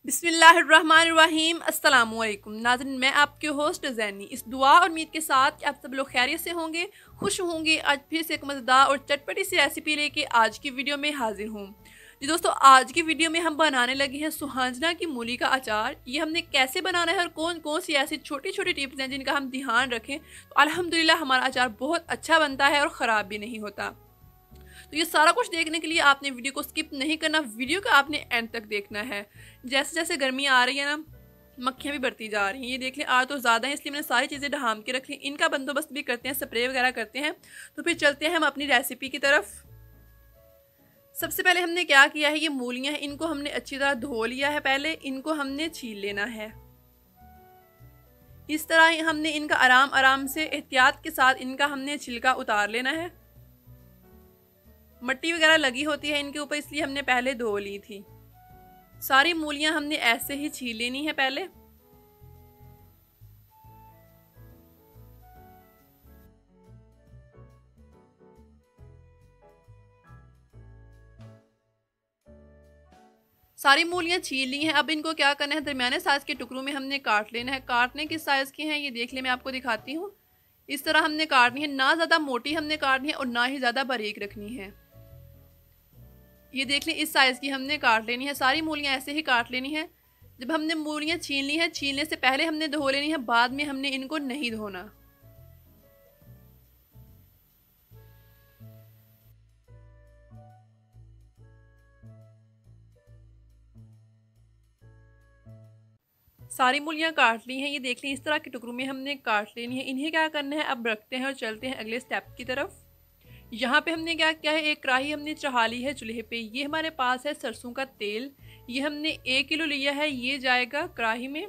बिस्मिल्लाहिर्रहमानिर्रहीम अस्सलामुअलैकुम नाज़रीन, मैं आपके होस्ट ज़ैनी इस दुआ और उम्मीद के साथ कि आप सब लोग खैरियत से होंगे, खुश होंगे। आज फिर से एक मज़ेदार और चटपटी सी रेसिपी लेके आज की वीडियो में हाजिर हूँ। जी दोस्तों, आज की वीडियो में हम बनाने लगे हैं सुहांजना की मूली का अचार। ये हमने कैसे बनाना है और कौन कौन सी ऐसी छोटी छोटी टिप्स हैं जिनका हम ध्यान रखें तो अल्हम्दुलिल्लाह हमारा अचार बहुत अच्छा बनता है और ख़राब भी नहीं होता। तो ये सारा कुछ देखने के लिए आपने वीडियो को स्किप नहीं करना, वीडियो का आपने एंड तक देखना है। जैसे जैसे गर्मी आ रही है ना, मक्खियाँ भी बढ़ती जा रही हैं। ये देख लें, आज तो ज़्यादा है इसलिए मैंने सारी चीज़ें ढाम के रख ली। इनका बंदोबस्त भी करते हैं, स्प्रे वगैरह करते हैं। तो फिर चलते हैं हम अपनी रेसिपी की तरफ। सबसे पहले हमने क्या किया है, ये मूलियाँ हैं, इनको हमने अच्छी तरह धो लिया है। पहले इनको हमने छील लेना है। इस तरह हमने इनका आराम आराम से एहतियात के साथ इनका हमने छिलका उतार लेना है। मट्टी वगैरह लगी होती है इनके ऊपर, इसलिए हमने पहले धो ली थी। सारी मूलियां हमने ऐसे ही छील लेनी है पहले। सारी मूलियां छील ली हैं। अब इनको क्या करना है, दरमियाने साइज के टुकड़ों में हमने काट लेना है। काटने किस साइज के हैं ये देख ले, मैं आपको दिखाती हूँ। इस तरह हमने काटनी है, ना ज़्यादा मोटी हमने काटनी है और ना ही ज़्यादा बारीक रखनी है। ये देख लें, इस साइज़ की हमने काट लेनी है। सारी मूलियाँ ऐसे ही काट लेनी है। जब हमने मूलियाँ छीन ली है, छीलने से पहले हमने धो लेनी है, बाद में हमने इनको नहीं धोना। सारी मूलियाँ काट ली हैं। ये देख लें, इस तरह के टुकड़ों में हमने काट लेनी है। इन्हें क्या करना है, अब रखते हैं और चलते हैं अगले स्टेप की तरफ। यहाँ पे हमने क्या किया है, एक कढ़ाई हमने चढ़ा ली है चूल्हे पे। ये हमारे पास है सरसों का तेल। ये हमने 1 किलो लिया है। ये जाएगा कढ़ाई में।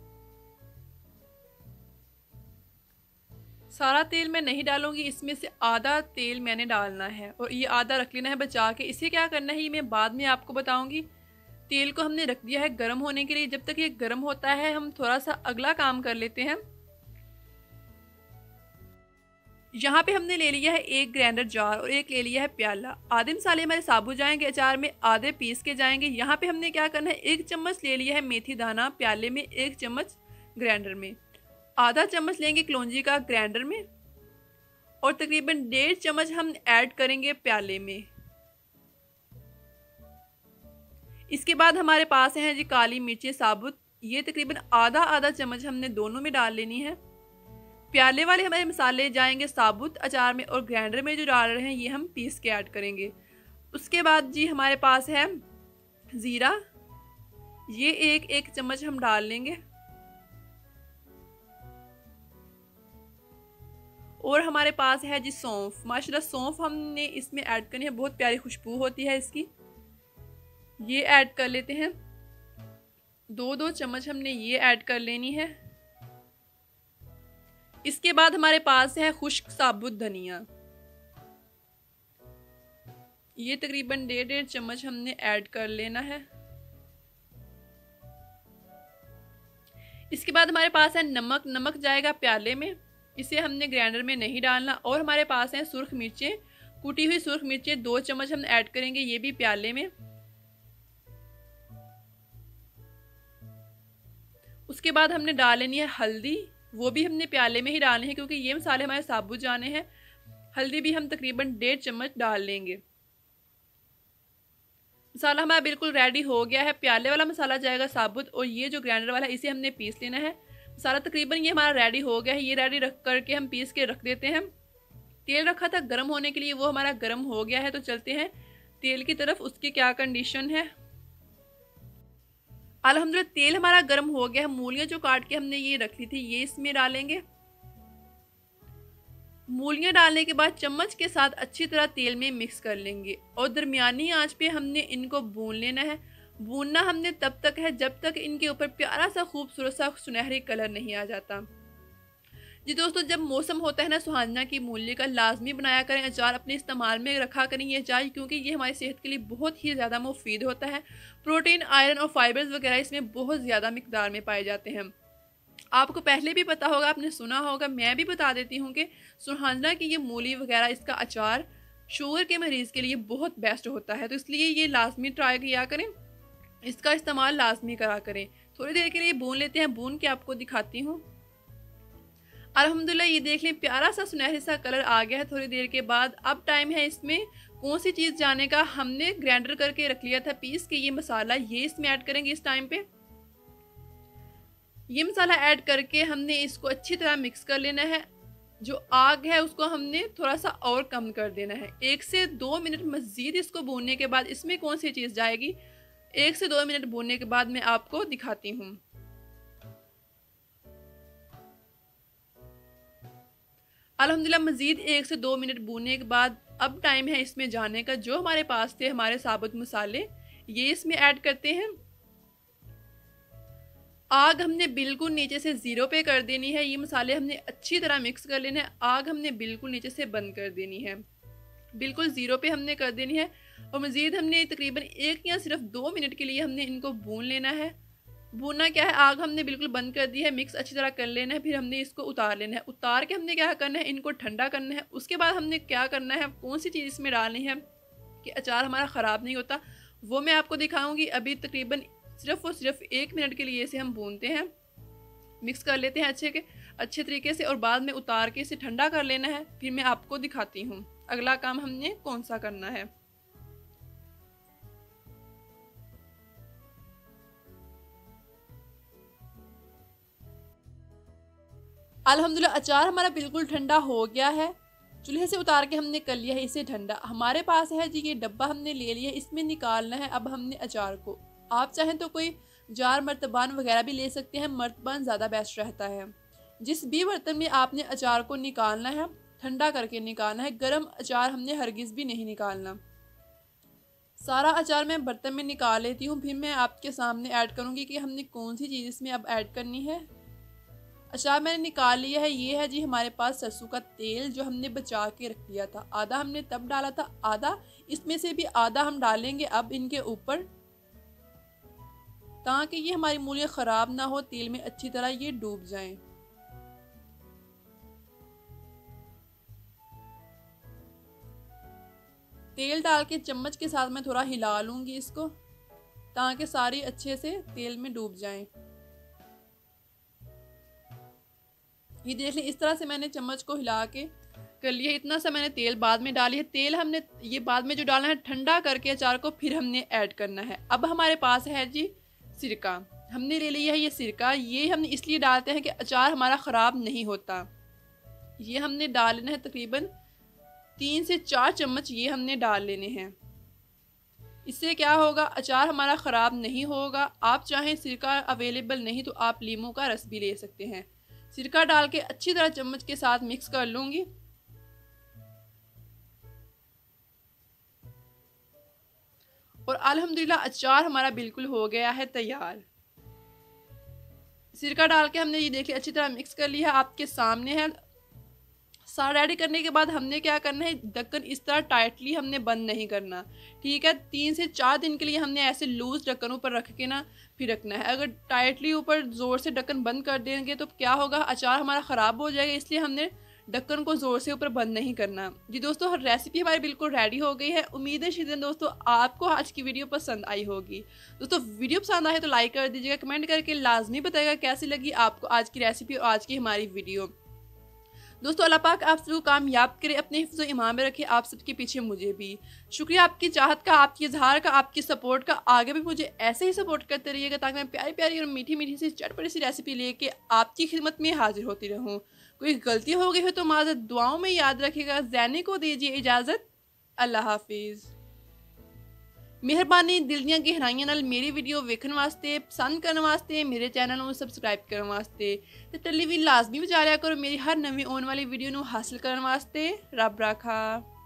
सारा तेल मैं नहीं डालूंगी, इसमें से आधा तेल मैंने डालना है और ये आधा रख लेना है बचा के। इसे क्या करना है ये मैं बाद में आपको बताऊंगी। तेल को हमने रख दिया है गर्म होने के लिए। जब तक ये गर्म होता है हम थोड़ा सा अगला काम कर लेते हैं। यहाँ पे हमने ले लिया है एक ग्राइंडर जार और एक ले लिया है प्याला। आधे मसाले हमारे साबुत जाएंगे अचार में, आधे पीस के जाएंगे। यहाँ पे हमने क्या करना है, 1 चम्मच ले लिया है मेथी दाना प्याले में, 1 चम्मच ग्राइंडर में, आधा चम्मच लेंगे कलौंजी का ग्राइंडर में और तकरीबन 1.5 चम्मच हम ऐड करेंगे प्याले में। इसके बाद हमारे पास हैं जी काली मिर्चें साबुत। ये तकरीबन आधा आधा चम्मच हमने दोनों में डाल लेनी है। प्याले वाले हमारे मसाले जाएंगे साबुत अचार में और ग्राइंडर में जो डाल रहे हैं ये हम पीस के ऐड करेंगे। उसके बाद जी हमारे पास है ज़ीरा। ये एक चम्मच हम डाल लेंगे और हमारे पास है जी सौंफ। माशाल्लाह सौंफ हमने इसमें ऐड करनी है, बहुत प्यारी खुशबू होती है इसकी। ये ऐड कर लेते हैं। 2 चम्मच हमने ये ऐड कर लेनी है। इसके बाद हमारे पास है खुश्क साबुत धनिया। ये तकरीबन 1.5 चम्मच हमने ऐड कर लेना है। इसके बाद हमारे पास है नमक। नमक जाएगा प्याले में, इसे हमने ग्राइंडर में नहीं डालना। और हमारे पास है सुर्ख मिर्चें, कुटी हुई सुर्ख मिर्चें 2 चम्मच हम ऐड करेंगे, ये भी प्याले में। उसके बाद हमने डाल लेनी है हल्दी, वो भी हमने प्याले में ही डालने हैं क्योंकि ये मसाले हमारे साबुत जाने हैं। हल्दी भी हम तकरीबन 1.5 चम्मच डाल लेंगे। मसाला हमारा बिल्कुल रेडी हो गया है। प्याले वाला मसाला जाएगा साबुत और ये जो ग्राइंडर वाला है इसे हमने पीस लेना है। मसाला तकरीबन ये हमारा रेडी हो गया है। ये रेडी रख करके हम पीस के रख देते हैं। तेल रखा था गर्म होने के लिए, वो हमारा गर्म हो गया है। तो चलते हैं तेल की तरफ, उसकी क्या कंडीशन है। अल्हम्दुलिल्लाह तेल हमारा गर्म हो गया है। मूलियाँ जो काट के हमने ये रखी थी ये इसमें डालेंगे। मूलियाँ डालने के बाद चम्मच के साथ अच्छी तरह तेल में मिक्स कर लेंगे और दरमियानी आंच पे हमने इनको भून लेना है। भूनना हमने तब तक है जब तक इनके ऊपर प्यारा सा खूबसूरत सा सुनहरी कलर नहीं आ जाता। जी दोस्तों, जब मौसम होता है ना सुहांजना की मूली का, लाजमी बनाया करें अचार, अपने इस्तेमाल में रखा करें ये अचार, क्योंकि ये हमारी सेहत के लिए बहुत ही ज़्यादा मुफीद होता है। प्रोटीन, आयरन और फाइबर्स वगैरह इसमें बहुत ज़्यादा मिकदार में पाए जाते हैं। आपको पहले भी पता होगा, आपने सुना होगा, मैं भी बता देती हूँ कि सुहांजना की ये मूली वगैरह इसका अचार शुगर के मरीज़ के लिए बहुत बेस्ट होता है। तो इसलिए ये लाजमी ट्राई किया करें। इसका इस्तेमाल लाजमी करा करें। थोड़ी देर के लिए भून लेते हैं, भून के आपको दिखाती हूँ। अल्हम्दुलिल्लाह ये देख लें प्यारा सा सुनहरे सा कलर आ गया है थोड़ी देर के बाद। अब टाइम है इसमें कौन सी चीज़ जाने का। हमने ग्राइंडर करके रख लिया था पीस के ये मसाला, ये इसमें ऐड करेंगे इस टाइम पे। ये मसाला ऐड करके हमने इसको अच्छी तरह मिक्स कर लेना है। जो आग है उसको हमने थोड़ा सा और कम कर देना है। 1 से 2 मिनट मज़ीद इसको भूनने के बाद इसमें कौन सी चीज़ जाएगी, 1 से 2 मिनट भूनने के बाद मैं आपको दिखाती हूँ। अल्हम्दुलिल्लाह मज़ीद 1 से 2 मिनट भूनने के बाद अब टाइम है इसमें जाने का। जो हमारे पास थे हमारे साबुत मसाले, ये इसमें ऐड करते हैं। आग हमने बिल्कुल नीचे से 0 पे कर देनी है। ये मसाले हमने अच्छी तरह मिक्स कर लेना है। आग हमने बिल्कुल नीचे से बंद कर देनी है, बिल्कुल 0 पे हमने कर देनी है। और मज़ीद हमने तकरीबन 1 या सिर्फ 2 मिनट के लिए हमने इनको भून लेना है। भूनना क्या है, आग हमने बिल्कुल बंद कर दी है, मिक्स अच्छी तरह कर लेना है। फिर हमने इसको उतार लेना है। उतार के हमने क्या करना है, इनको ठंडा करना है। उसके बाद हमने क्या करना है, कौन सी चीज़ इसमें डालनी है कि अचार हमारा ख़राब नहीं होता, वो मैं आपको दिखाऊंगी। अभी तकरीबन सिर्फ और सिर्फ 1 मिनट के लिए इसे हम भूनते हैं, मिक्स कर लेते हैं अच्छे तरीके से और बाद में उतार के इसे ठंडा कर लेना है। फिर मैं आपको दिखाती हूँ अगला काम हमने कौन सा करना है। अल्हम्दुलिल्लाह अचार हमारा बिल्कुल ठंडा हो गया है। चूल्हे से उतार के हमने कर लिया है इसे ठंडा। हमारे पास है जी ये डब्बा हमने ले लिया है, इसमें निकालना है अब हमने अचार को। आप चाहें तो कोई जार मर्तबान वगैरह भी ले सकते हैं, मर्तबान ज़्यादा बेस्ट रहता है। जिस भी बर्तन में आपने अचार को निकालना है ठंडा करके निकालना है, गर्म अचार हमने हरगिज़ भी नहीं निकालना। सारा अचार मैं बर्तन में निकाल लेती हूँ, फिर मैं आपके सामने ऐड करूँगी कि हमने कौन सी चीज़ इसमें अब ऐड करनी है। अचार मैंने निकाल लिया है। ये है जी हमारे पास सरसों का तेल जो हमने बचा के रख लिया था। आधा हमने तब डाला था, आधा इसमें से भी आधा हम डालेंगे अब इनके ऊपर, ताकि ये हमारी मूलियाँ ख़राब ना हो, तेल में अच्छी तरह ये डूब जाएं। तेल डाल के चम्मच के साथ मैं थोड़ा हिला लूँगी इसको, ताकि सारी अच्छे से तेल में डूब जाएं। ये देख लें, इस तरह से मैंने चम्मच को हिला के कर लिया। इतना सा मैंने तेल बाद में डाली है। तेल हमने ये बाद में जो डालना है ठंडा करके अचार को फिर हमने ऐड करना है। अब हमारे पास है जी सिरका, हमने ले लिया है ये सिरका। ये हमने इसलिए डालते हैं कि अचार हमारा ख़राब नहीं होता। ये हमने डाल लेना है तकरीबन 3 से 4 चम्मच ये हमने डाल लेने हैं। इससे क्या होगा, अचार हमारा ख़राब नहीं होगा। आप चाहें सिरका अवेलेबल नहीं तो आप लीमू का रस भी ले सकते हैं। सिरका डाल के अच्छी तरह चम्मच के साथ मिक्स कर लूँगी। और अल्हम्दुलिल्लाह अचार हमारा बिल्कुल हो गया है तैयार। सिरका डाल के हमने ये देख लिया, अच्छी तरह मिक्स कर लिया है, आपके सामने है। सारा रेडी करने के बाद हमने क्या करना है, ढक्कन इस तरह टाइटली हमने बंद नहीं करना, ठीक है। 3 से 4 दिन के लिए हमने ऐसे लूज ढक्कन ऊपर रख के ना फिर रखना है। अगर टाइटली ऊपर ज़ोर से ढक्कन बंद कर देंगे तो क्या होगा, अचार हमारा ख़राब हो जाएगा। इसलिए हमने ढक्कन को ज़ोर से ऊपर बंद नहीं करना। जी दोस्तों, रेसिपी हमारी बिल्कुल रेडी हो गई है। उम्मीद है शीज़न दोस्तों आपको आज की वीडियो पसंद आई होगी। दोस्तों वीडियो पसंद आए तो लाइक कर दीजिएगा, कमेंट करके लाजमी बताइएगा कैसी लगी आपको आज की रेसिपी और आज की हमारी वीडियो। दोस्तों अल्लाह पाक आप सबको कामयाब करे, अपने हिफ्ज़ ईमान में रखे, आप सबके पीछे मुझे भी। शुक्रिया आपकी चाहत का, आपकी इजहार का, आपकी सपोर्ट का। आगे भी मुझे ऐसे ही सपोर्ट करते रहिएगा ताकि मैं प्यारी प्यारी और मीठी मीठी सी चटपटी सी रेसिपी लेके आपकी खिदमत में हाजिर होती रहूँ। कोई गलती हो गई हो तो माज़रत, दुआओं में याद रखिएगा। ज़ैनी को दीजिए इजाज़त, अल्लाह हाफिज़। मेहरबानी दिल ਦੀਆਂ गहराइयां नाल मेरी वीडियो वेखण वास्ते, पसंद करने वास्ते, मेरे चैनल ਨੂੰ सबसक्राइब करने वास्ते ते टैलीविजन लाजमी बजा लिया करो मेरी हर नवी आने वाली वीडियो ਨੂੰ हासिल करने वास्ते। रब राखा।